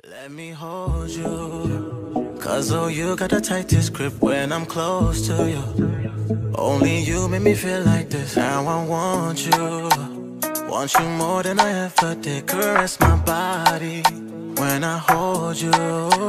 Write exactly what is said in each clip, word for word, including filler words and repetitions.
Let me hold you, cause oh you got the tightest grip when I'm close to you. Only you make me feel like this, now I want you. Want you more than I ever did, caress my body when I hold you.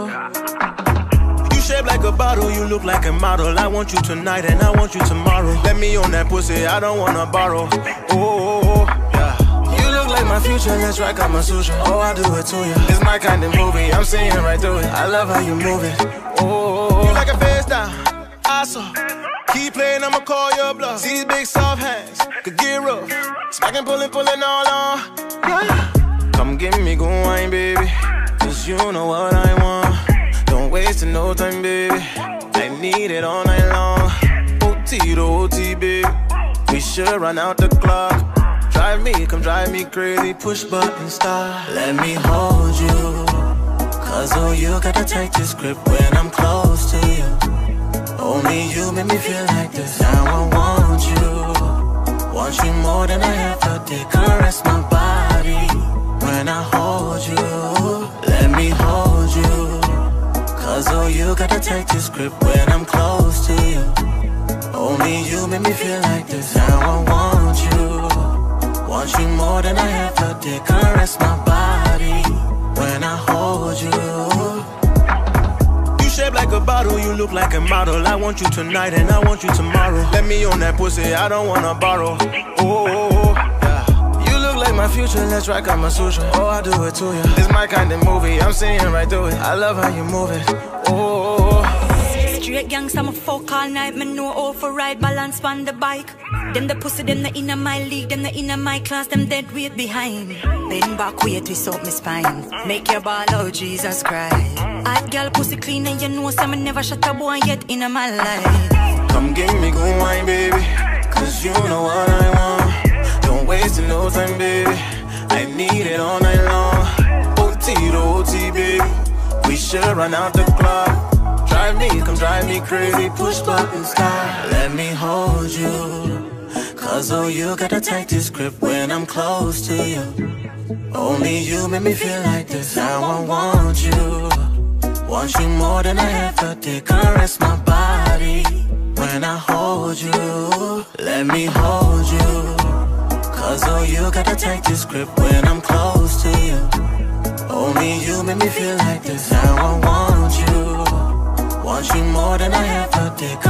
You shape like a bottle, you look like a model. I want you tonight and I want you tomorrow. Let me on that pussy, I don't wanna borrow. Oh, oh, oh. Like my future, let's rock out my suture. Oh, I do it to you. It's my kind of movie, I'm seeing right through it. I love how you move it. Oh, you like a face down, I saw. Keep playing, I'ma call your bluff. These big soft hands could get rough. Smacking, pulling, pulling all on. Yeah. Come give me good wine, baby, cause you know what I want. Don't waste no time, baby. I need it all night long. O T to O T, baby. We should run out the clock. Drive me, come drive me crazy, push button start. Let me hold you, cause oh you got the tightest grip when I'm close to you. Only you make me feel like this, now I want you. Want you more than I ever did, caress my body when I hold you. Let me hold you, cause oh you got the tightest grip when I'm close to you. Only you make me feel like this, now I want you. Want you more than I ever did, caress my body when I hold you. You shape like a bottle, you look like a model. I want you tonight and I want you tomorrow. Let me on that pussy, I don't wanna borrow. Oh, oh, oh. Yeah. You look like my future, let's rock out my suture. Oh, I do it to you. It's my kind of movie, I'm seeing right through it. I love how you move it. Oh, oh, oh. Straight gangsta, me fuck all night. Me know how for ride, balance on the bike. Them the pussy, them the inna my league, them the inna my class, them dead weight behind. Bend back, wait, twist up my spine. Make your ball out, Jesus Christ. Hot girl pussy clean and you know some me never shut a boy yet inna my life. Come give me good wine, baby, cause you know what I want. Don't waste no time, baby, I need it all night long. O T to O T, baby, we should run out the clock. Drive me, come drive me crazy, push button start. Let me hold you, cause oh you got the tightest grip when I'm close to you. Only you make me feel like this, now I want you. Want you more than I ever did, caress my body when I hold you. Let me hold you, cause oh you got the tightest grip when I'm close to you. Only you make me feel like this, now I want you. Want you more than I ever did.